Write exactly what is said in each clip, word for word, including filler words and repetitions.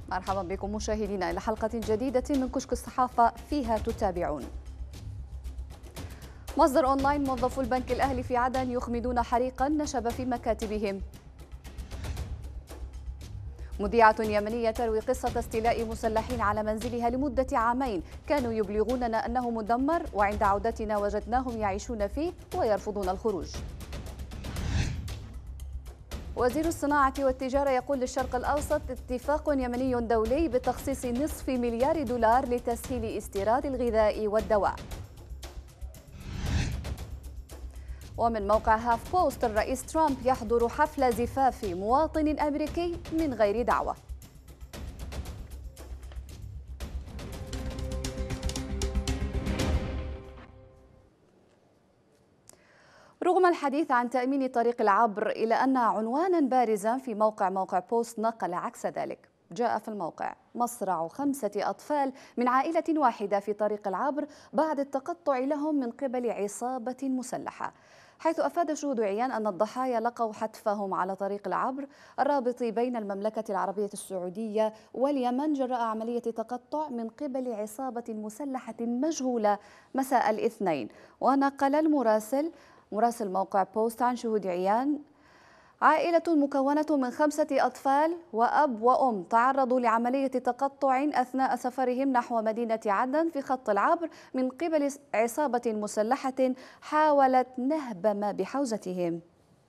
مرحبا بكم مشاهدينا إلى حلقة جديدة من كشك الصحافة فيها تتابعون. مصدر أونلاين: موظفو البنك الأهلي في عدن يخمدون حريقا نشب في مكاتبهم. مذيعة يمنية تروي قصة استيلاء مسلحين على منزلها لمدة عامين، كانوا يبلغوننا أنه مدمر وعند عودتنا وجدناهم يعيشون فيه ويرفضون الخروج. وزير الصناعة والتجارة يقول للشرق الأوسط: اتفاق يمني دولي بتخصيص نصف مليار دولار لتسهيل استيراد الغذاء والدواء. ومن موقع هاف بوست: الرئيس ترامب يحضر حفل زفاف مواطن أمريكي من غير دعوة. رغم الحديث عن تأمين طريق العبر، إلى أن عنوانا بارزا في موقع موقع بوست نقل عكس ذلك. جاء في الموقع: مصرع خمسة أطفال من عائلة واحدة في طريق العبر بعد التقطع لهم من قبل عصابة مسلحة، حيث أفاد شهود عيان أن الضحايا لقوا حتفهم على طريق العبر الرابط بين المملكة العربية السعودية واليمن جراء عملية تقطع من قبل عصابة مسلحة مجهولة مساء الاثنين. ونقل المراسل مراسل موقع بوست عن شهود عيان: عائلة مكونة من خمسة أطفال وأب وأم تعرضوا لعملية تقطع أثناء سفرهم نحو مدينة عدن في خط العبر من قبل عصابة مسلحة حاولت نهب ما بحوزتهم.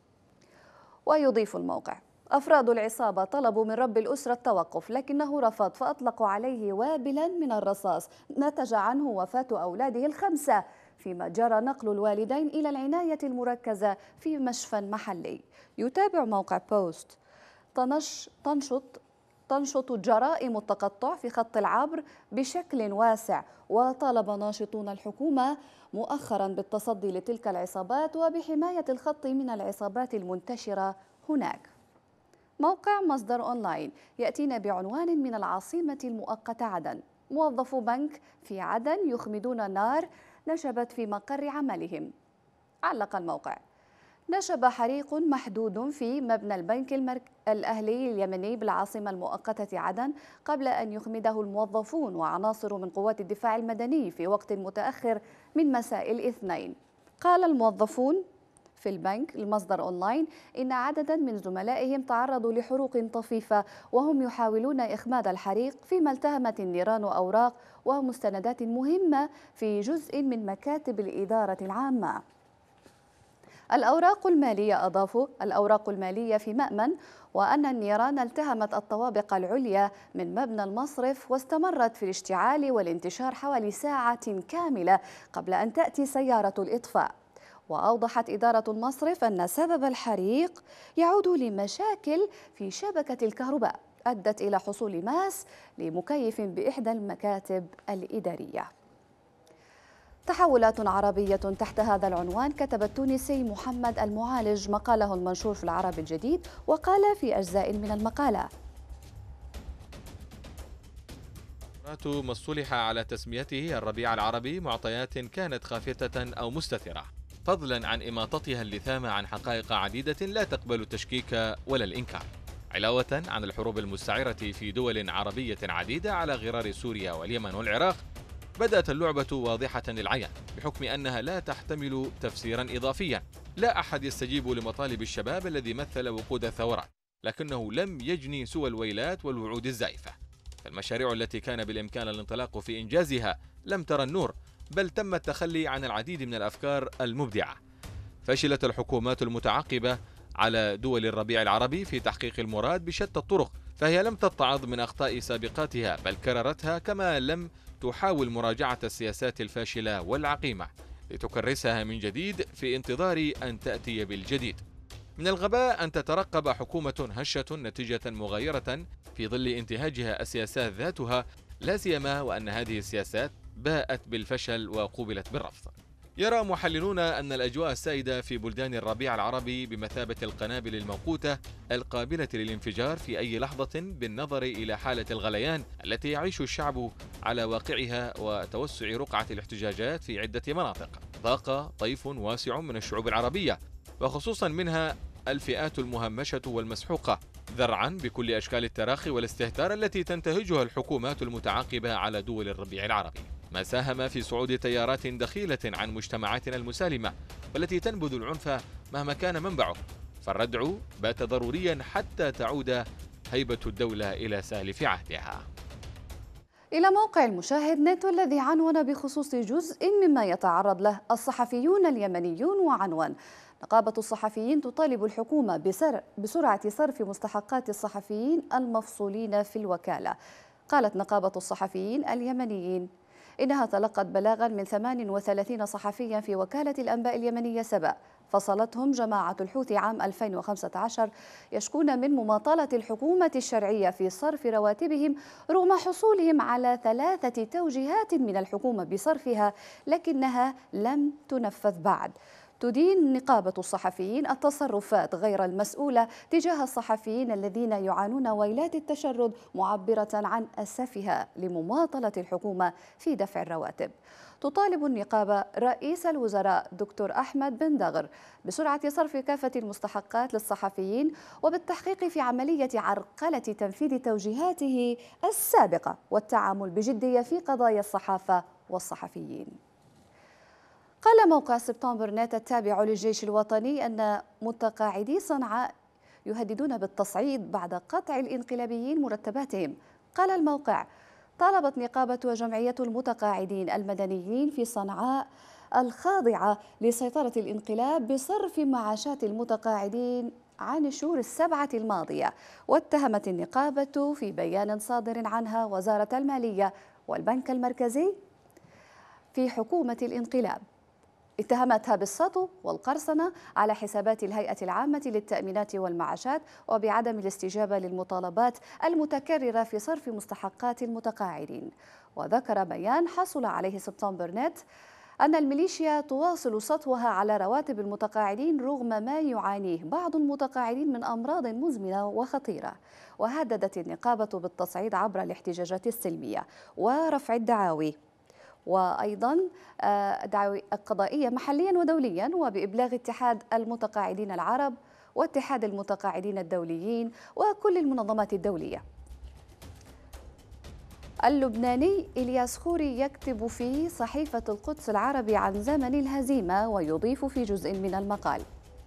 ويضيف الموقع: أفراد العصابة طلبوا من رب الأسرة التوقف لكنه رفض، فأطلقوا عليه وابلا من الرصاص نتج عنه وفاة أولاده الخمسة، فيما جرى نقل الوالدين إلى العناية المركزة في مشفى محلي. يتابع موقع بوست: تنش تنشط تنشط جرائم التقطع في خط العبر بشكل واسع، وطالب ناشطون الحكومة مؤخرا بالتصدي لتلك العصابات وبحماية الخط من العصابات المنتشرة هناك. موقع مصدر أونلاين يأتينا بعنوان من العاصمة المؤقتة عدن: موظفو بنك في عدن يخمدون نار نشبت في مقر عملهم. علق الموقع: نشب حريق محدود في مبنى البنك المرك... الأهلي اليمني بالعاصمة المؤقتة عدن قبل أن يخمده الموظفون وعناصر من قوات الدفاع المدني في وقت متأخر من مساء الاثنين. قال الموظفون في البنك لمصدر أونلاين إن عددا من زملائهم تعرضوا لحروق طفيفة وهم يحاولون إخماد الحريق، فيما التهمت النيران أوراق ومستندات مهمة في جزء من مكاتب الإدارة العامة. الأوراق المالية أضافوا الأوراق المالية في مأمن، وأن النيران التهمت الطوابق العليا من مبنى المصرف واستمرت في الاشتعال والانتشار حوالي ساعة كاملة قبل أن تأتي سيارة الإطفاء. وأوضحت إدارة المصرف أن سبب الحريق يعود لمشاكل في شبكة الكهرباء أدت إلى حصول ماس لمكيف بإحدى المكاتب الإدارية. تحولات عربية تحت هذا العنوان كتب التونسي محمد المعالج مقاله المنشور في العرب الجديد، وقال في أجزاء من المقالة: ما اصطلح على تسميته الربيع العربي معطيات كانت خافتة أو مستترة، فضلا عن إماطتها اللثام عن حقائق عديدة لا تقبل التشكيك ولا الإنكار، علاوة عن الحروب المستعرة في دول عربية عديدة على غرار سوريا واليمن والعراق. بدأت اللعبة واضحة للعيان بحكم أنها لا تحتمل تفسيرا إضافيا. لا أحد يستجيب لمطالب الشباب الذي مثل وقود الثورات، لكنه لم يجني سوى الويلات والوعود الزائفة. فالمشاريع التي كان بالإمكان الانطلاق في إنجازها لم ترى النور، بل تم التخلي عن العديد من الأفكار المبدعة. فشلت الحكومات المتعاقبة على دول الربيع العربي في تحقيق المراد بشتى الطرق، فهي لم تتعظ من أخطاء سابقاتها بل كررتها، كما لم تحاول مراجعة السياسات الفاشلة والعقيمة لتكرسها من جديد في انتظار أن تأتي بالجديد. من الغباء أن تترقب حكومة هشة نتيجة مغايرة في ظل انتهاجها السياسات ذاتها، لا سيما وأن هذه السياسات باءت بالفشل وقوبلت بالرفض. يرى محللون أن الأجواء السائدة في بلدان الربيع العربي بمثابة القنابل الموقوتة القابلة للانفجار في أي لحظة، بالنظر إلى حالة الغليان التي يعيش الشعب على واقعها وتوسع رقعة الاحتجاجات في عدة مناطق. ضاق طيف واسع من الشعوب العربية، وخصوصا منها الفئات المهمشة والمسحوقة، ذرعا بكل أشكال التراخي والاستهتار التي تنتهجها الحكومات المتعاقبة على دول الربيع العربي، ما ساهم في صعود تيارات دخيلة عن مجتمعاتنا المسالمة والتي تنبذ العنف مهما كان منبعه، فالردع بات ضروريا حتى تعود هيبة الدولة إلى سالف عهدها. إلى موقع المشاهد نت الذي عنون بخصوص جزء مما يتعرض له الصحفيون اليمنيون، وعنوان: نقابة الصحفيين تطالب الحكومة بسر بسرعة صرف مستحقات الصحفيين المفصولين في الوكالة. قالت نقابة الصحفيين اليمنيين إنها تلقت بلاغا من ثمان وثلاثين صحفيا في وكالة الأنباء اليمنية سبأ فصلتهم جماعة الحوثي عام ألفين وخمسة عشر، يشكون من مماطلة الحكومة الشرعية في صرف رواتبهم رغم حصولهم على ثلاثة توجيهات من الحكومة بصرفها، لكنها لم تنفذ بعد. تدين نقابة الصحفيين التصرفات غير المسؤولة تجاه الصحفيين الذين يعانون ويلات التشرد، معبرة عن أسفها لمماطلة الحكومة في دفع الرواتب. تطالب النقابة رئيس الوزراء دكتور أحمد بن دغر بسرعة صرف كافة المستحقات للصحفيين وبالتحقيق في عملية عرقلة تنفيذ توجيهاته السابقة والتعامل بجدية في قضايا الصحافة والصحفيين. قال موقع سبتمبر نت التابع للجيش الوطني أن متقاعدي صنعاء يهددون بالتصعيد بعد قطع الانقلابيين مرتباتهم. قال الموقع: طالبت نقابة وجمعية المتقاعدين المدنيين في صنعاء الخاضعة لسيطرة الانقلاب بصرف معاشات المتقاعدين عن الشهور السبعة الماضية. واتهمت النقابة في بيان صادر عنها وزارة المالية والبنك المركزي في حكومة الانقلاب، اتهمتها بالسطو والقرصنة على حسابات الهيئة العامة للتأمينات والمعاشات وبعدم الاستجابة للمطالبات المتكررة في صرف مستحقات المتقاعدين. وذكر بيان حصل عليه سبتمبر نت أن الميليشيا تواصل سطوها على رواتب المتقاعدين رغم ما يعانيه بعض المتقاعدين من أمراض مزمنة وخطيرة. وهددت النقابة بالتصعيد عبر الاحتجاجات السلمية ورفع الدعاوي، وأيضا دعاوي قضائية محليا ودوليا، وبإبلاغ اتحاد المتقاعدين العرب واتحاد المتقاعدين الدوليين وكل المنظمات الدولية. اللبناني إلياس خوري يكتب في صحيفة القدس العربي عن زمن الهزيمة ويضيف في جزء من المقال: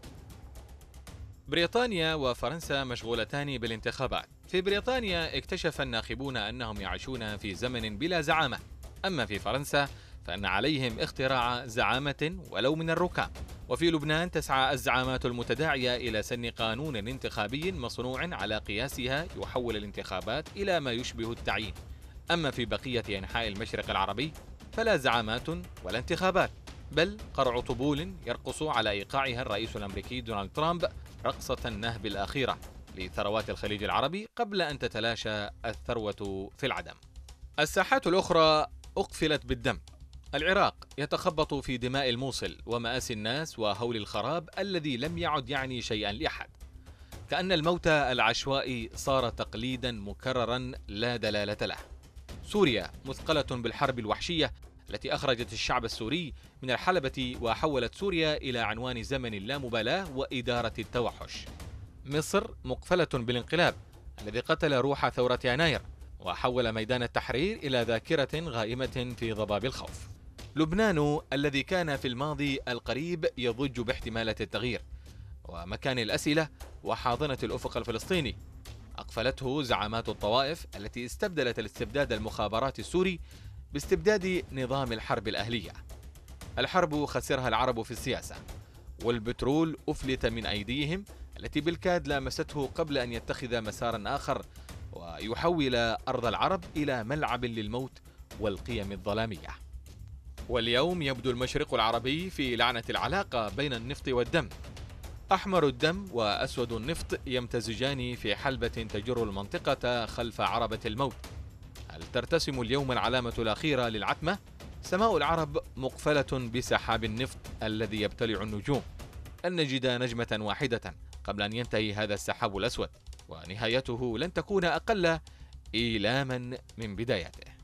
بريطانيا وفرنسا مشغولتان بالانتخابات. في بريطانيا اكتشف الناخبون أنهم يعيشون في زمن بلا زعامة، أما في فرنسا فإن عليهم اختراع زعامة ولو من الركام. وفي لبنان تسعى الزعامات المتداعية إلى سن قانون انتخابي مصنوع على قياسها يحول الانتخابات إلى ما يشبه التعيين. أما في بقية أنحاء المشرق العربي فلا زعامات ولا انتخابات، بل قرع طبول يرقص على إيقاعها الرئيس الأمريكي دونالد ترامب رقصة النهب الأخيرة لثروات الخليج العربي قبل أن تتلاشى الثروة في العدم. الساحات الأخرى أقفلت بالدم. العراق يتخبط في دماء الموصل ومآسي الناس وهول الخراب الذي لم يعد يعني شيئا لأحد، كأن الموت العشوائي صار تقليدا مكررا لا دلالة له. سوريا مثقلة بالحرب الوحشية التي أخرجت الشعب السوري من الحلبة وحولت سوريا إلى عنوان زمن اللامبالاة وإدارة التوحش. مصر مقفلة بالانقلاب الذي قتل روح ثورة يناير وحول ميدان التحرير إلى ذاكرة غائمة في ضباب الخوف. لبنان الذي كان في الماضي القريب يضج باحتمالات التغيير ومكان الأسئلة وحاضنة الأفق الفلسطيني، أقفلته زعامات الطوائف التي استبدلت الاستبداد المخابرات السوري باستبداد نظام الحرب الأهلية. الحرب خسرها العرب في السياسة، والبترول أفلت من أيديهم التي بالكاد لامسته قبل أن يتخذ مسارا آخر ويحول أرض العرب إلى ملعب للموت والقيم الظلامية. واليوم يبدو المشرق العربي في لعنة العلاقة بين النفط والدم. أحمر الدم وأسود النفط يمتزجان في حلبة تجر المنطقة خلف عربة الموت. هل ترتسم اليوم العلامة الأخيرة للعتمة؟ سماء العرب مقفلة بسحاب النفط الذي يبتلع النجوم. أن نجد نجمة واحدة قبل أن ينتهي هذا السحاب الأسود، ونهايته لن تكون أقل إيلاما من بدايته.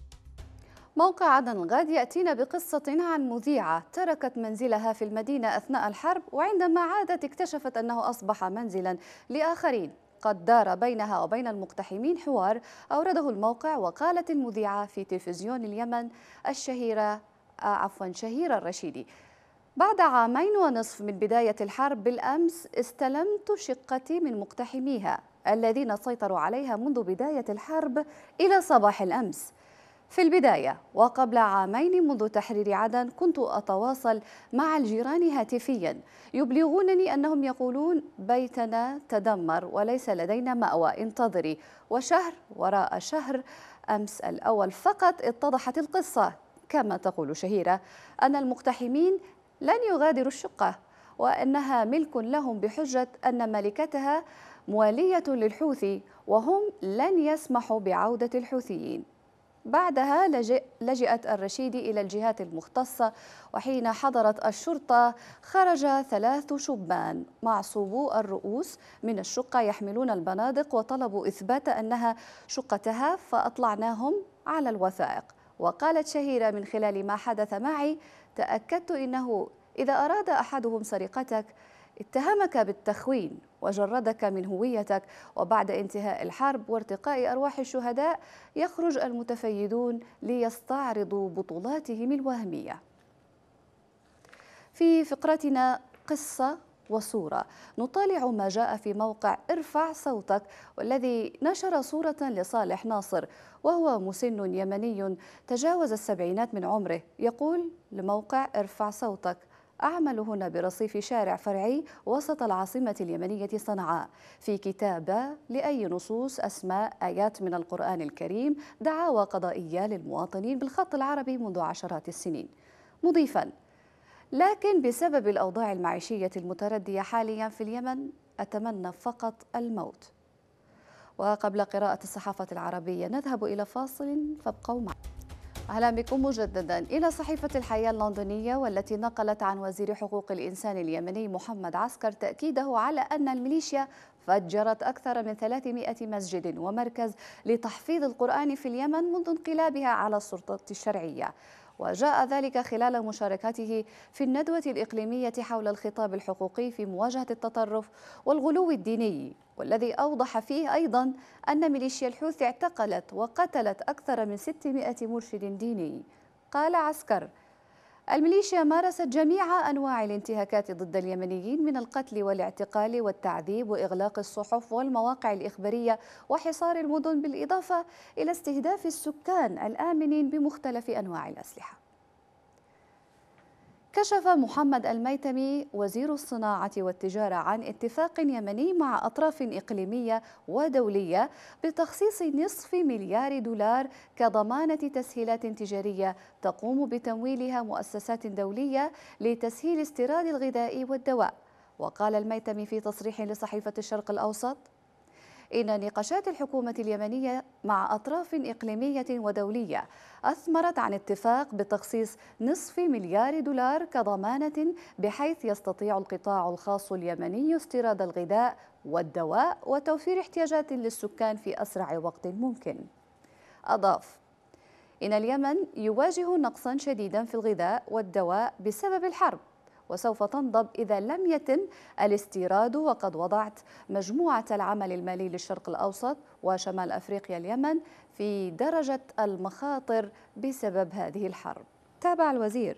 موقع عدن الغد يأتينا بقصة عن مذيعة تركت منزلها في المدينة أثناء الحرب، وعندما عادت اكتشفت أنه أصبح منزلا لآخرين. قد دار بينها وبين المقتحمين حوار أورده الموقع. وقالت المذيعة في تلفزيون اليمن الشهيرة عفوا شهيرة الرشيدي: بعد عامين ونصف من بداية الحرب بالأمس استلمت شقتي من مقتحميها الذين سيطروا عليها منذ بداية الحرب إلى صباح الأمس. في البداية وقبل عامين منذ تحرير عدن كنت أتواصل مع الجيران هاتفيا يبلغونني أنهم يقولون بيتنا تدمر وليس لدينا مأوى، انتظري. وشهر وراء شهر أمس الأول فقط اتضحت القصة كما تقول شهيرة أن المقتحمين لن يغادروا الشقة وأنها ملك لهم بحجة أن مالكتها موالية للحوثي وهم لن يسمحوا بعودة الحوثيين. بعدها لجئ لجأت الرشيدي إلى الجهات المختصة، وحين حضرت الشرطة خرج ثلاث شبان معصوبو الرؤوس من الشقة يحملون البنادق وطلبوا إثبات أنها شقتها فأطلعناهم على الوثائق. وقالت شهيرة: من خلال ما حدث معي تأكدت أنه إذا أراد أحدهم سرقتك اتهمك بالتخوين وجردك من هويتك، وبعد انتهاء الحرب وارتقاء أرواح الشهداء يخرج المتفيدون ليستعرضوا بطولاتهم الوهمية. في فقرتنا قصة وصورة نطالع ما جاء في موقع ارفع صوتك، والذي نشر صورة لصالح ناصر وهو مسن يمني تجاوز السبعينات من عمره. يقول لموقع ارفع صوتك: أعمل هنا برصيف شارع فرعي وسط العاصمة اليمنية صنعاء في كتابة لأي نصوص أسماء آيات من القرآن الكريم دعاوى قضائية للمواطنين بالخط العربي منذ عشرات السنين، مضيفاً: لكن بسبب الأوضاع المعيشية المتردية حالياً في اليمن أتمنى فقط الموت. وقبل قراءة الصحافة العربية نذهب إلى فاصل، فابقوا معنا. أهلا بكم مجددا إلى صحيفة الحياة اللندنية، والتي نقلت عن وزير حقوق الإنسان اليمني محمد عسكر تأكيده على أن الميليشيا فجرت أكثر من ثلاثمائة مسجد ومركز لتحفيظ القرآن في اليمن منذ انقلابها على السلطة الشرعية. وجاء ذلك خلال مشاركته في الندوة الإقليمية حول الخطاب الحقوقي في مواجهة التطرف والغلو الديني، والذي أوضح فيه أيضا أن ميليشيا الحوثي اعتقلت وقتلت أكثر من ستمائة مرشد ديني. قال عسكر: الميليشيا مارست جميع أنواع الانتهاكات ضد اليمنيين من القتل والاعتقال والتعذيب وإغلاق الصحف والمواقع الإخبارية وحصار المدن، بالإضافة إلى استهداف السكان الآمنين بمختلف أنواع الأسلحة. كشف محمد الميتمي وزير الصناعة والتجارة عن اتفاق يمني مع أطراف إقليمية ودولية بتخصيص نصف مليار دولار كضمانة تسهيلات تجارية تقوم بتمويلها مؤسسات دولية لتسهيل استيراد الغذاء والدواء. وقال الميتمي في تصريح لصحيفة الشرق الأوسط: إن نقاشات الحكومة اليمنية مع أطراف إقليمية ودولية أثمرت عن اتفاق بتخصيص نصف مليار دولار كضمانة بحيث يستطيع القطاع الخاص اليمني استيراد الغذاء والدواء وتوفير احتياجات للسكان في أسرع وقت ممكن. أضاف: إن اليمن يواجه نقصا شديدا في الغذاء والدواء بسبب الحرب، وسوف تنضب إذا لم يتم الاستيراد، وقد وضعت مجموعة العمل المالي للشرق الأوسط وشمال أفريقيا اليمن في درجة المخاطر بسبب هذه الحرب. تابع الوزير: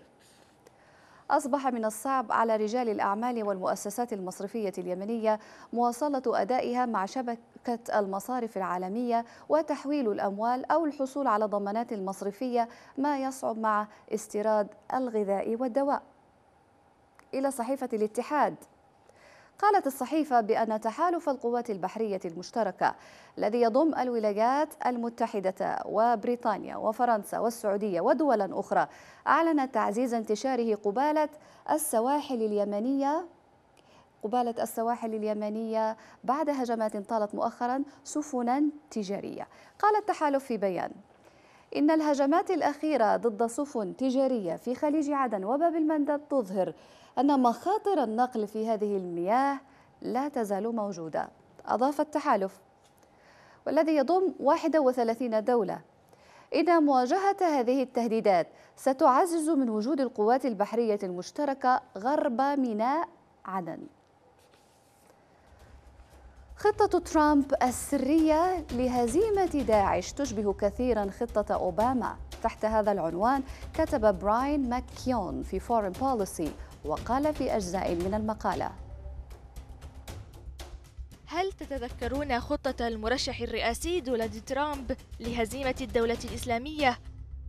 أصبح من الصعب على رجال الأعمال والمؤسسات المصرفية اليمنية مواصلة أدائها مع شبكة المصارف العالمية وتحويل الأموال أو الحصول على ضمانات المصرفية، ما يصعب مع استيراد الغذاء والدواء. إلى صحيفة الاتحاد، قالت الصحيفة بأن تحالف القوات البحرية المشتركة الذي يضم الولايات المتحدة وبريطانيا وفرنسا والسعودية ودولا أخرى أعلن تعزيز انتشاره قبالة السواحل اليمنية قبالة السواحل اليمنية بعد هجمات طالت مؤخرا سفنا تجارية. قال التحالف في بيان: إن الهجمات الأخيرة ضد سفن تجارية في خليج عدن وباب المندب تظهر أن مخاطر النقل في هذه المياه لا تزال موجودة. أضاف التحالف، والذي يضم واحد وثلاثين دولة، إن مواجهة هذه التهديدات ستعزز من وجود القوات البحرية المشتركة غرب ميناء عدن. خطة ترامب السرية لهزيمة داعش تشبه كثيرا خطة أوباما. تحت هذا العنوان كتب براين ماككيون في فورين بوليسي وقال في أجزاء من المقالة: هل تتذكرون خطة المرشح الرئاسي دونالد ترامب لهزيمة الدولة الإسلامية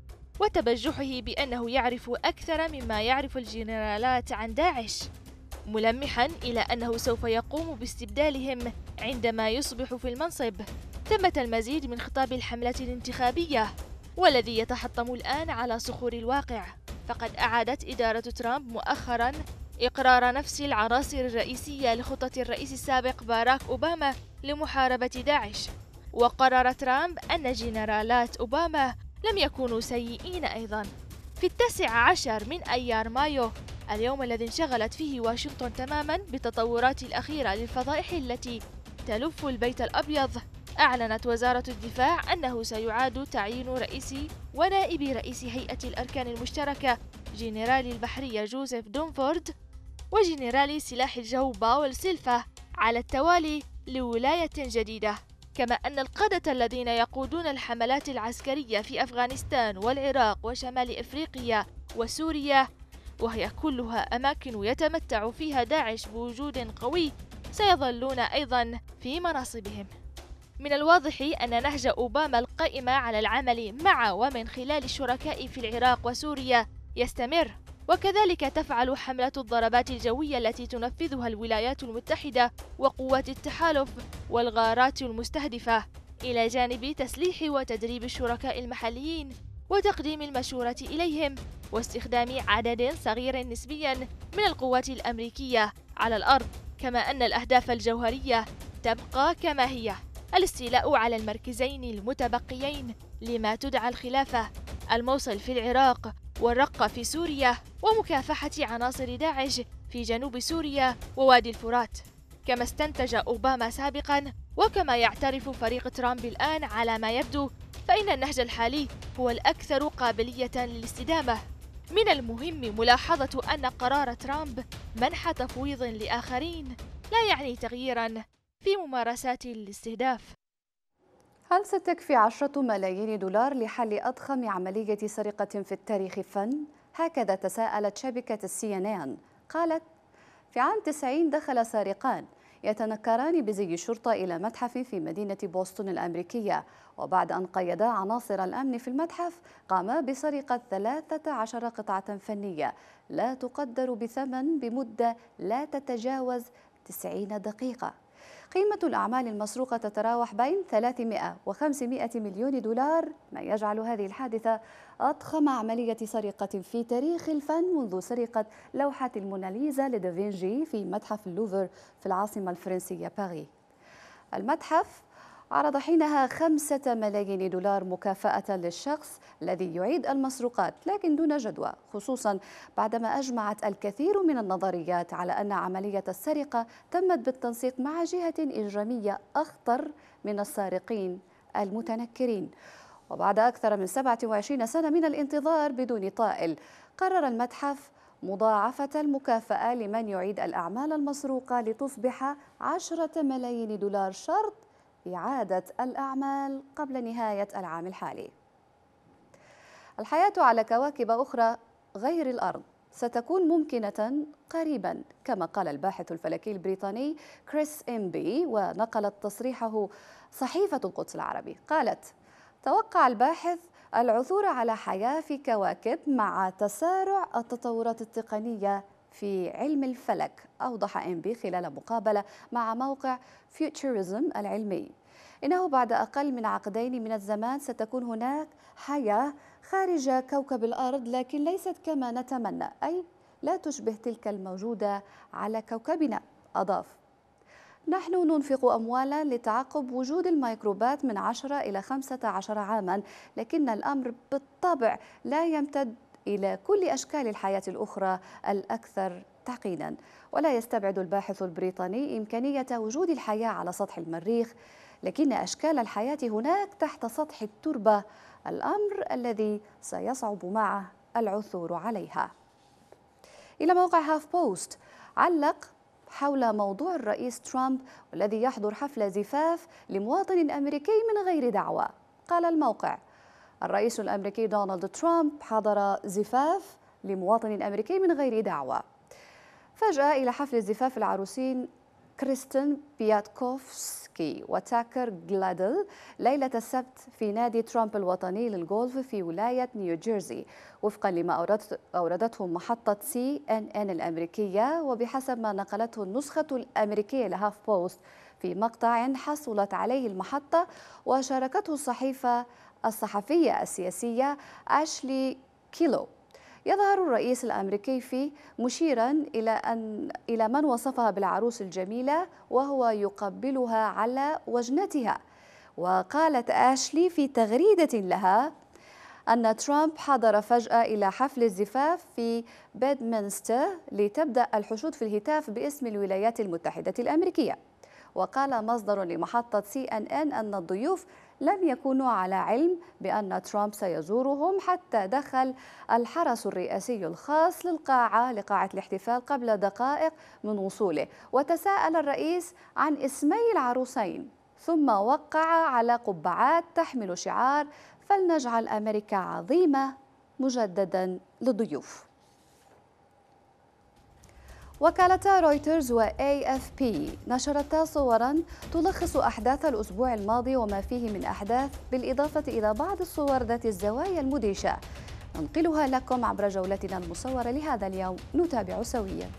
وتبجحه بأنه يعرف أكثر مما يعرف الجنرالات عن داعش، ملمحاً إلى أنه سوف يقوم باستبدالهم عندما يصبح في المنصب؟ ثمة المزيد من خطاب الحملة الانتخابية والذي يتحطم الآن على صخور الواقع. فقد أعادت إدارة ترامب مؤخراً إقرار نفس العناصر الرئيسية لخطة الرئيس السابق باراك أوباما لمحاربة داعش، وقرر ترامب أن جنرالات أوباما لم يكونوا سيئين أيضاً. في التاسع عشر من أيار مايو، اليوم الذي انشغلت فيه واشنطن تماماً بالتطورات الأخيرة للفضائح التي تلف البيت الأبيض، أعلنت وزارة الدفاع أنه سيعاد تعيين رئيس ونائب رئيس هيئة الأركان المشتركة جنرال البحرية جوزيف دونفورد وجنرال سلاح الجو باول سيلفا على التوالي لولاية جديدة، كما أن القادة الذين يقودون الحملات العسكرية في أفغانستان والعراق وشمال إفريقيا وسوريا، وهي كلها أماكن يتمتع فيها داعش بوجود قوي، سيظلون أيضا في مناصبهم. من الواضح أن نهج أوباما القائم على العمل مع ومن خلال الشركاء في العراق وسوريا يستمر، وكذلك تفعل حملة الضربات الجوية التي تنفذها الولايات المتحدة وقوات التحالف والغارات المستهدفة، إلى جانب تسليح وتدريب الشركاء المحليين وتقديم المشورة إليهم واستخدام عدد صغير نسبيا من القوات الأمريكية على الأرض. كما أن الأهداف الجوهرية تبقى كما هي: الاستيلاء على المركزين المتبقيين لما تدعى الخلافة، الموصل في العراق والرقة في سوريا، ومكافحة عناصر داعش في جنوب سوريا ووادي الفرات. كما استنتج أوباما سابقا وكما يعترف فريق ترامب الآن على ما يبدو، فإن النهج الحالي هو الأكثر قابلية للاستدامة. من المهم ملاحظة أن قرار ترامب منح تفويض لآخرين لا يعني تغييرا في ممارسات الاستهداف. هل ستكفي عشرة ملايين دولار لحل أضخم عملية سرقة في التاريخ فن؟ هكذا تساءلت شبكة السي إن إن. قالت: في عام تسعين دخل سارقان يتنكران بزي الشرطة إلى متحف في مدينة بوسطن الأمريكية، وبعد أن قيدا عناصر الأمن في المتحف قاما بسرقة ثلاثة عشر قطعة فنية لا تقدر بثمن بمدة لا تتجاوز تسعين دقيقة. قيمة الأعمال المسروقة تتراوح بين ثلاثمائة وخمسمائة مليون دولار، ما يجعل هذه الحادثة أضخم عملية سرقة في تاريخ الفن منذ سرقة لوحة الموناليزا لدافنشي في متحف اللوفر في العاصمة الفرنسية باريس. المتحف عرض حينها خمسة ملايين دولار مكافأة للشخص الذي يعيد المسروقات، لكن دون جدوى، خصوصا بعدما أجمعت الكثير من النظريات على أن عملية السرقة تمت بالتنسيق مع جهة إجرامية أخطر من السارقين المتنكرين. وبعد أكثر من سبعة وعشرين سنة من الانتظار بدون طائل، قرر المتحف مضاعفة المكافأة لمن يعيد الأعمال المسروقة لتصبح عشرة ملايين دولار، شرط إعادة الأعمال قبل نهاية العام الحالي. الحياة على كواكب أخرى غير الأرض ستكون ممكنة قريبا، كما قال الباحث الفلكي البريطاني كريس إمبي، ونقلت تصريحه صحيفة القدس العربي. قالت: توقع الباحث العثور على حياة في كواكب مع تسارع التطورات التقنية في علم الفلك. أوضح إمبي خلال مقابلة مع موقع فيوتشرزم العلمي إنه بعد أقل من عقدين من الزمان ستكون هناك حياة خارج كوكب الأرض، لكن ليست كما نتمنى، أي لا تشبه تلك الموجودة على كوكبنا. أضاف: نحن ننفق أموالا لتعقب وجود الميكروبات من عشرة إلى خمسة عشر عاما، لكن الأمر بالطبع لا يمتد إلى كل أشكال الحياة الأخرى الأكثر تعقيدا. ولا يستبعد الباحث البريطاني إمكانية وجود الحياة على سطح المريخ، لكن أشكال الحياة هناك تحت سطح التربة، الأمر الذي سيصعب معه العثور عليها. إلى موقع هاف بوست، علق حول موضوع الرئيس ترامب والذي يحضر حفل زفاف لمواطن أمريكي من غير دعوة. قال الموقع: الرئيس الأمريكي دونالد ترامب حضر زفاف لمواطن أمريكي من غير دعوة. فجأة إلى حفل زفاف العروسين كريستين بياتكوفسكي وتاكر جلادل ليلة السبت في نادي ترامب الوطني للغولف في ولاية نيوجيرسي، وفقا لما أوردته محطة سي إن إن الأمريكية، وبحسب ما نقلته النسخة الأمريكية لهاف بوست في مقطع حصلت عليه المحطة وشاركته الصحيفة الصحفية السياسية أشلي كيلو. يظهر الرئيس الأمريكي فيه مشيرا إلى أن إلى من وصفها بالعروس الجميلة وهو يقبلها على وجنتها. وقالت آشلي في تغريدة لها أن ترامب حضر فجأة إلى حفل الزفاف في بيدمنستر لتبدأ الحشود في الهتاف باسم الولايات المتحدة الأمريكية. وقال مصدر لمحطة سي إن إن أن الضيوف لم يكونوا على علم بأن ترامب سيزورهم حتى دخل الحرس الرئاسي الخاص للقاعة لقاعة الاحتفال قبل دقائق من وصوله، وتساءل الرئيس عن اسمي العروسين، ثم وقع على قبعات تحمل شعار فلنجعل أمريكا عظيمة مجددا للضيوف. وكالتا رويترز و إيه إف بي نشرتا صورا تلخص أحداث الأسبوع الماضي وما فيه من أحداث، بالإضافة إلى بعض الصور ذات الزوايا المدهشة ننقلها لكم عبر جولتنا المصورة لهذا اليوم. نتابع سويا.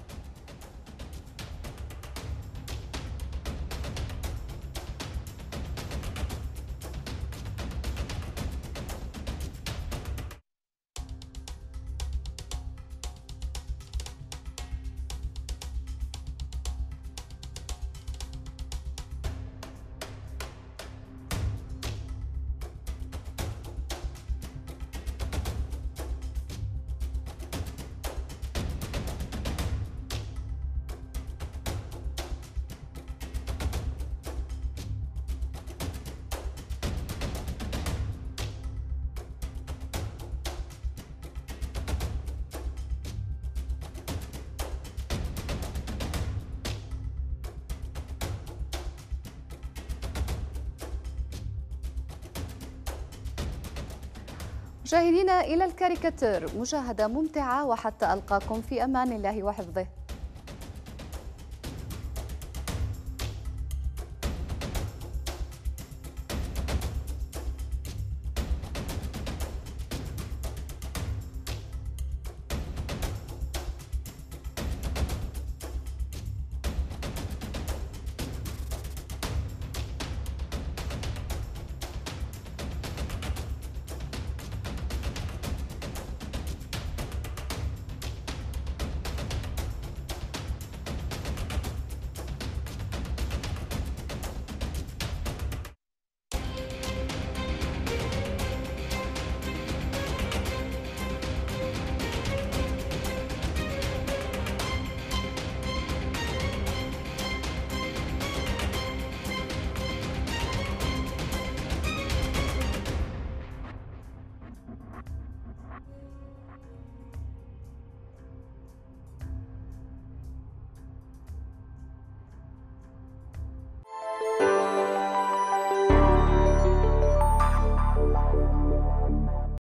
مشاهدينا إلى الكاريكاتير، مشاهدة ممتعة، وحتى ألقاكم في أمان الله وحفظه.